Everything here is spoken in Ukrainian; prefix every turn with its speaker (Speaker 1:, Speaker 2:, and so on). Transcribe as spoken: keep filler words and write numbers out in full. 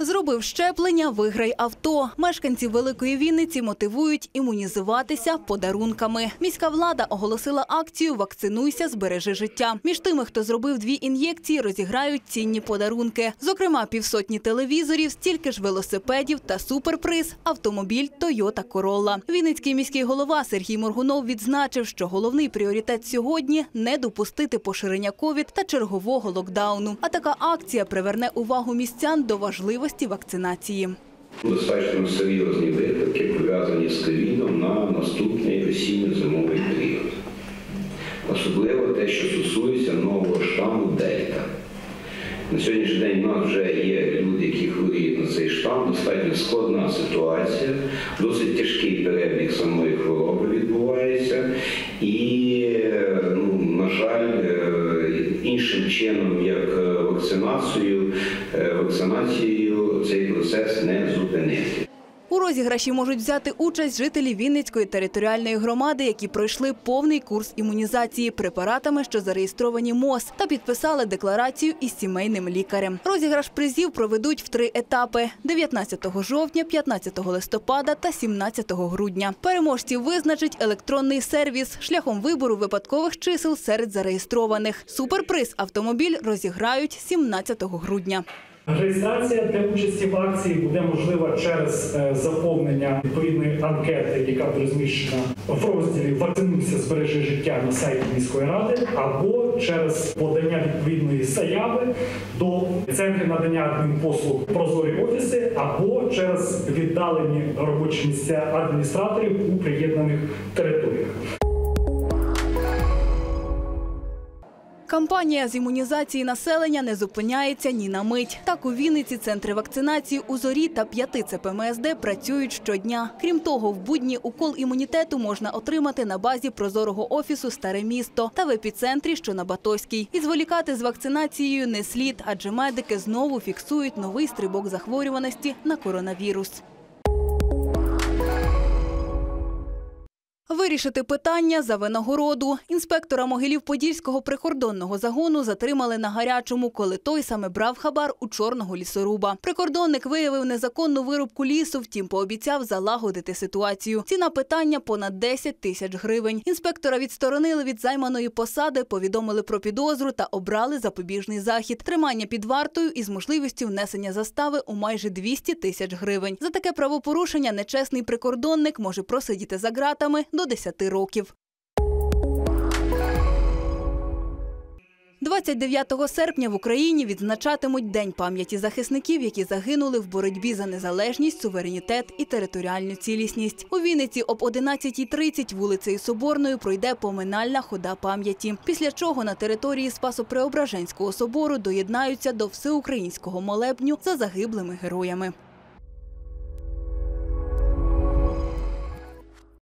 Speaker 1: Зробив щеплення – виграй авто. Мешканці Великої Вінниці мотивують імунізуватися подарунками. Міська влада оголосила акцію «Вакцинуйся, збережи життя». Між тими, хто зробив дві ін'єкції, розіграють цінні подарунки. Зокрема, півсотні телевізорів, стільки ж велосипедів та суперприз – автомобіль «Тойота Королла». Вінницький міський голова Сергій Моргунов відзначив, що головний пріоритет сьогодні – не допустити поширення ковід та чергового локдауну. А така акція приверне увагу містян до важливості вакцинації.
Speaker 2: Достатньо серйозні виклики, пов'язані з ковідом на наступний осінньо-зимовий період. Особливо те, що стосується нового штаму Дельта. На сьогоднішній день у нас вже є люди, які хворіють на цей штам, достатньо складна ситуація, досить тяжкий перебіг самої хвороби відбувається і, ну, на жаль, іншим чином, як вакцинацією, вакцинацією цей процес не зупинити.
Speaker 1: У розіграші можуть взяти участь жителі Вінницької територіальної громади, які пройшли повний курс імунізації препаратами, що зареєстровані МОЗ, та підписали декларацію із сімейним лікарем. Розіграш призів проведуть в три етапи – дев'ятнадцятого жовтня, п'ятнадцятого листопада та сімнадцятого грудня. Переможців визначить електронний сервіс шляхом вибору випадкових чисел серед зареєстрованих. Суперприз «Автомобіль» розіграють сімнадцятого грудня.
Speaker 3: Реєстрація для участі в акції буде можлива через заповнення відповідної анкети, яка буде розміщена в розділі «Вакцинуйся, збережи життя» на сайті міської ради, або через подання відповідної заяви до центрів надання адмінпослуг «Прозорі офіси», або через віддалені робочі місця адміністраторів у приєднаних територіях.
Speaker 1: Кампанія з імунізації населення не зупиняється ні на мить. Так, у Вінниці центри вакцинації у Зорі та п'яти Це Пе Ем Ес Де працюють щодня. Крім того, в будні укол імунітету можна отримати на базі прозорого офісу «Старе місто» та в епіцентрі, що на Батоській. І зволікати з вакцинацією не слід, адже медики знову фіксують новий стрибок захворюваності на коронавірус. Вирішити питання за винагороду. Інспектора Могилів-Подільського прикордонного загону затримали на гарячому, коли той саме брав хабар у чорного лісоруба. Прикордонник виявив незаконну вирубку лісу, втім пообіцяв залагодити ситуацію. Ціна питання – понад десять тисяч гривень. Інспектора відсторонили від займаної посади, повідомили про підозру та обрали запобіжний захід. Тримання під вартою із можливістю внесення застави у майже двісті тисяч гривень. За таке правопорушення нечесний прикордонник може просидіти за ґратами до десяти років. двадцять дев'ятого серпня в Україні відзначатимуть День пам'яті захисників, які загинули в боротьбі за незалежність, суверенітет і територіальну цілісність. У Вінниці об одинадцятій тридцять вулицею Соборною пройде поминальна хода пам'яті, після чого на території Спасо-Преображенського собору доєднаються до всеукраїнського молебню за загиблими героями.